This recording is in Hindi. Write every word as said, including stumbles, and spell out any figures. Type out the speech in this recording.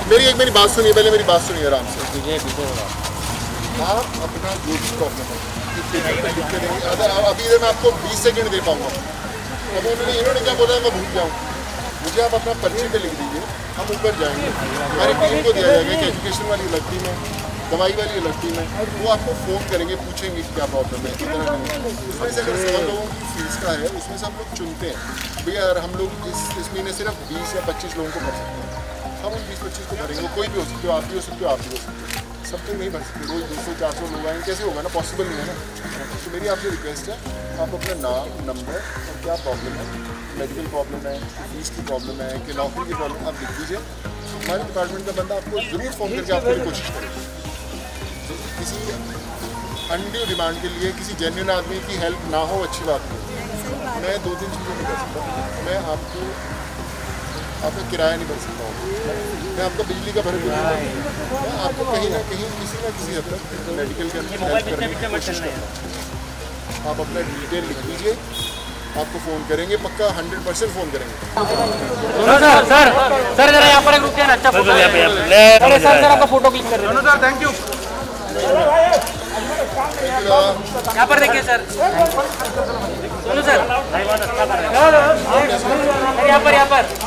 मेरी एक मेरी बात सुनिए, पहले मेरी बात सुनिए आराम से। आप अपना जो भी प्रॉब्लम है अभी इधर मैं आपको बीस सेकंड दे पाऊंगा। अब उन्होंने इन्होंने क्या बोला मैं भूल जाऊँ, मुझे आप अपना पर्ची पे लिख दीजिए, हम ऊपर जाएंगे। हमारी टीम को दिया जाएगा कि एजुकेशन वाली अलग टीम है, दवाई वाली अलग टीम है, वो आपको फ़ोन करेंगे, पूछेंगे क्या प्रॉब्लम है, कितना नहीं। उसमें से अगर सौ लोगों की फीस का है उसमें से हम लोग चुनते हैं भैया यार हम लोग इस इस महीने सिर्फ बीस या पच्चीस लोगों को भर सकते हैं, हम उन बीस पच्चीस को भरेंगे। कोई भी हो सकते हो, आप भी हो सकते हो, आप भी हो सकते हो, सब तो नहीं भर सकते। रोज़ दो सौ चार सौ लोग आएंगे, कैसे होगा ना, पॉसिबल नहीं है ना। तो मेरी आपसे रिक्वेस्ट है, आप अपना नाम, नंबर और क्या प्रॉब्लम है, मेडिकल प्रॉब्लम है, फीस की प्रॉब्लम है कि नौकरी की प्रॉब्लम, आप लिख दीजिए। हमारे डिपार्टमेंट का बंदा आपको ज़रूर फ़ोन करके आपको कोशिश करेगा। किसी अनड्यू डिमांड के लिए किसी जेन्युइन आदमी की हेल्प ना हो अच्छी बात नहीं। मैं दो तीन चीज़ें नहीं कर सकता, मैं आपको आपका किराया नहीं भर सकता हूँ, मैं आपका बिजली का भर दूँगा, मैं आपको कहीं ना कहीं किसी ना किसी हद तक मेडिकल के अंदर हेल्प करने की कोशिश करता हूँ। आप अपना डिटेल लिख लीजिए, आपको फ़ोन करेंगे, पक्का हंड्रेड परसेंट फ़ोन करेंगे। सर सर सर जरा यहाँ पर एक रुकिए ना, अच्छा फोटो यहाँ पे अरे सर सर आपका फोटो क्लिक कर रहे हैं सर, थैंक यू। यहाँ पर देखिए सर, सोनू सर यहाँ पर यहाँ पर